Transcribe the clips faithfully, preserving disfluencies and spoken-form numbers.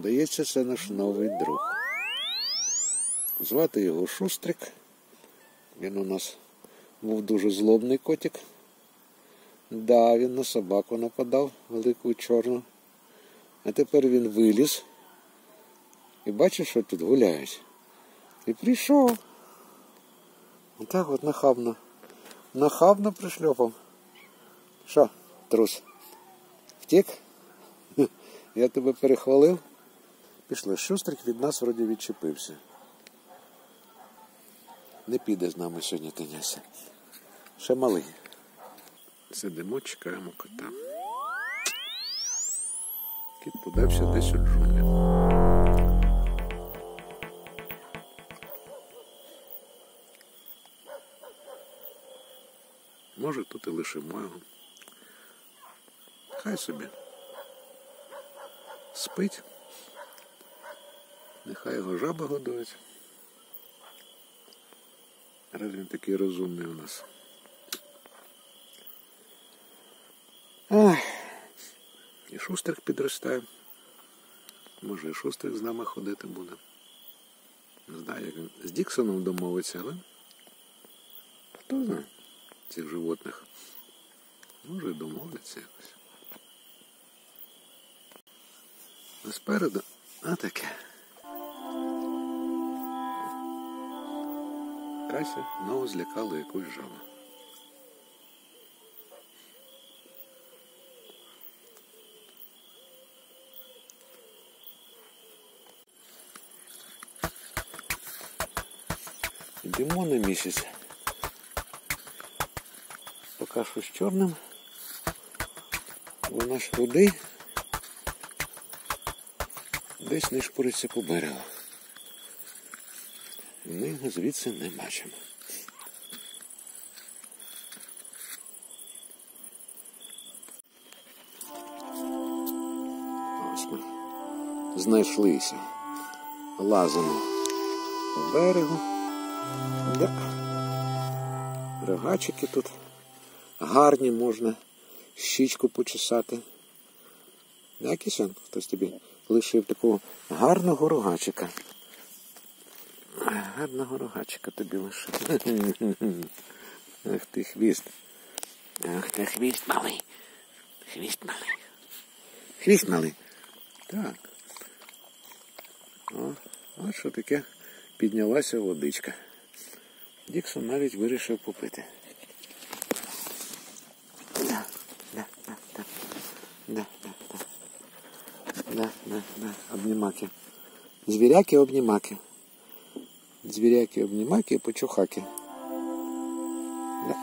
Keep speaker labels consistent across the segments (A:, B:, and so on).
A: Здається, це наш новий друг. Звати його Шустрик. Він у нас був дуже злобний котик. Да, він на собаку нападав, велику чорну. А тепер він виліз. І бачиш, що тут гуляють. І прийшов. Отак от нахабно. Нахабно пришльопав. Що, трус? Втік? Я тебе перехвалив? Пішли. Шустрик від нас вроді відчепився. Не піде з нами сьогодні тиняся. Ще малий. Сидимо, чекаємо кота. Кіт подався десь у джунглі. Може, тут і лишимо його. Хай собі. Спить. Нехай його жаба годують. Раз він такий розумний у нас. Ах. І Шустрик підростає. Може, і Шустрик з нами ходити буде. Не знаю, як він з Діксоном домовиться, але хто знає цих животних. Може, і домовляться якось. А спереду, а таке. Кася знову злякала якусь жабу. Йдемо на місяць. Поки що з чорним. Бо наш рудий десь не шпуриться по берегу. Ми його звідси не бачимо. Ось ми знайшлися. Лазимо по берегу. Да. Рогачики тут гарні, можна щічку почесати. Да, Кісян? Хтось тобі лишив такого гарного рогачика. Гарного рогачика тобі лишив. Ах ти хвіст. Ах ти хвіст малий. Хвіст малий. Хвіст малий. Так. О, ось що таке піднялася водичка. Діксон навіть вирішив попити. Да, да, да, да. Да, да, да. Да, да, да. Обнімаки. Звіряки, обнімаки. Звіряки, обнімаки і почухаки. Да.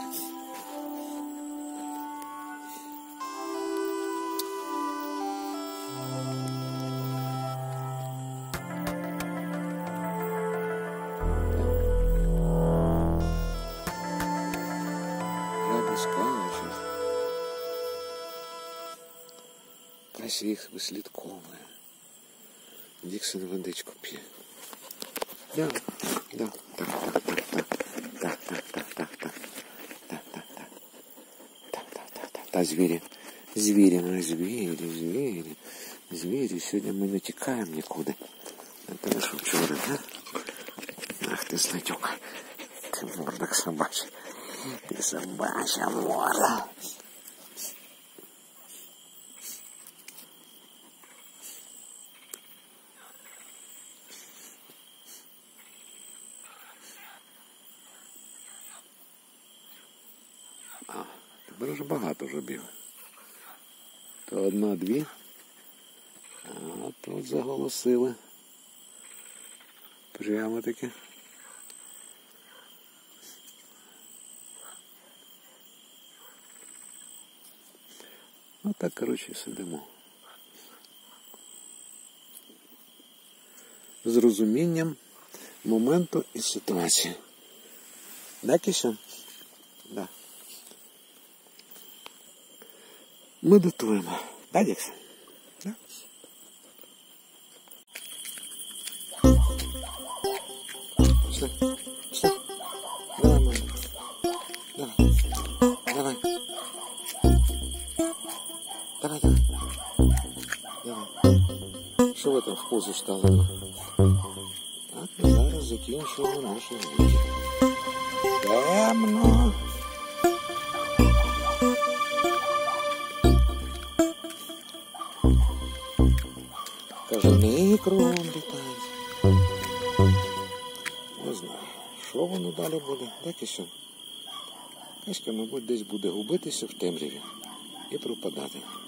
A: Кася їх вислідковує. Діксон водичку п'є. Да, да, так, так, так, так, так, так, так, так, так, так, так, так, так, так, так, так, та звірі, звірі, ну звірі, звірі, звірі, сьогодні ми не тікаємо нікуди. Це лише вчора, да? Ах ти злетюк, ти мордок собача, ти собача морда. Тепер вже багато жабів. То одна-дві, а тут заголосили. Прямо таки. Ну так, коротше, сидимо. З розумінням моменту і ситуації. Да, Кіся? Да. Медитуємо. Да, Діксон? Да? Пішли. Пішли. Давай, мама. Давай. Давай. Давай, давай. Давай. Що? що ви там в позу стали? Так, ми зараз закінчуємо наше відео. Темно. Кажани кругом літають. Не знаю, що воно далі буде. Так і що. Каська, мабуть, десь буде губитися в темряві і пропадати.